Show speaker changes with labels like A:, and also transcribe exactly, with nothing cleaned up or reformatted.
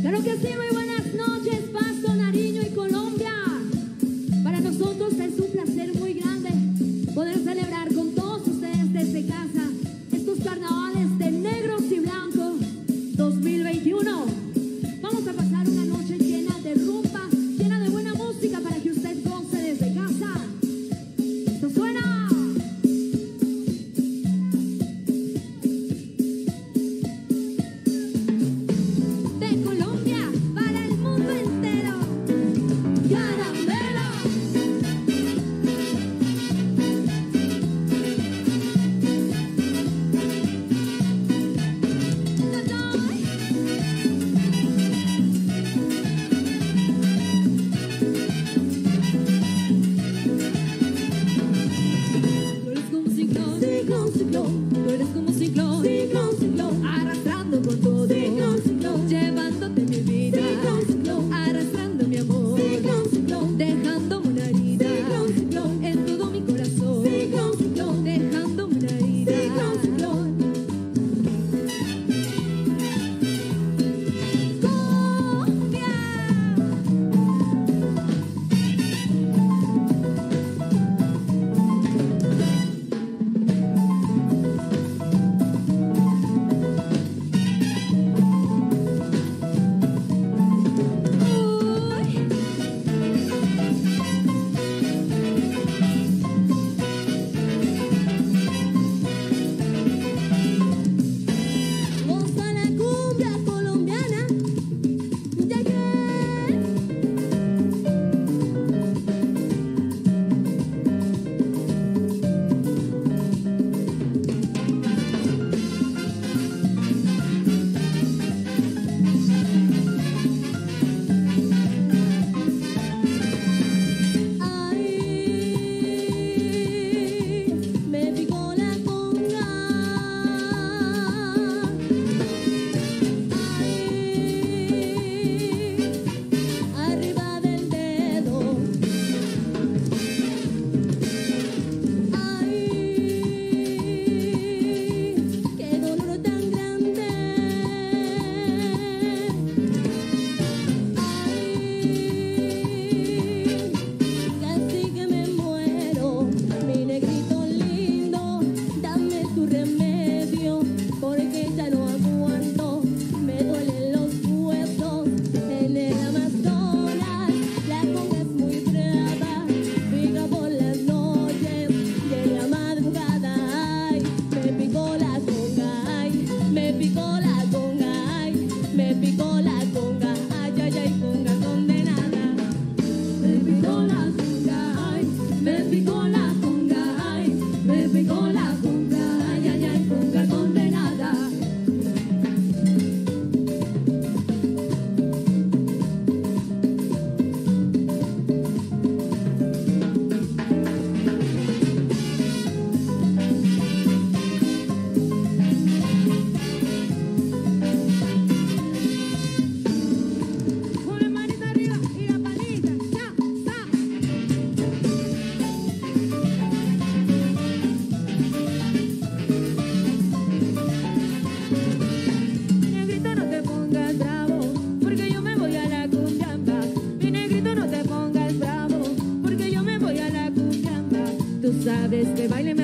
A: Claro que sí, muy buenas noches, Pasto, Nariño y Colombia. Para nosotros es un placer muy grande poder celebrar con todos ustedes desde casa estos carnavales de negros y blancos dos mil veintiuno. Vamos a pasar una noche llena de rumba, llena de buena música para que usted goce desde casa. ¡Esto suena! De Colombia para el mundo entero. ¡Caramelo! Tú eres como un ciclón, ciclón, ciclón. Tú eres como un ciclón, ciclón, ciclón. Arrastrando con todo, ciclón, ciclón. Llevándote mi vida, ciclón, ciclón. Arrastrando mi amor, ciclón, ciclón. Dejándome una herida, ciclón, ciclón. En todo mi corazón, ciclón, ciclón. Dejándome una herida, ciclón, ciclón. Cumbia. Goza la cumbia colombiana, ya que ay, me picó la conga, ay, arriba del dedo, ay, qué dolor tan grande, ay, casi que me muero, mi negrito lindo, dame tu remedio, porque ya no aguanto, me duelen los huesos, en el Amazonas, la conga es muy brava, pica por las noches, y en la madrugada, ay, me picó la conga, ay, me picó la conga, ay, me picó la conga, ay, ay, ay, conga condenada. Me picó la conga, ay, me picó la conga, ay, me picó la conga, ay, ay, ay, conga condenada. Con la manita arriba y la palita, ya, ya. Mi negrito, no te pongas bravo, porque yo me voy a la cumbiamba. Mi negrito, no te pongas bravo, porque yo me voy a la cumbiamba. Tú sabes que baile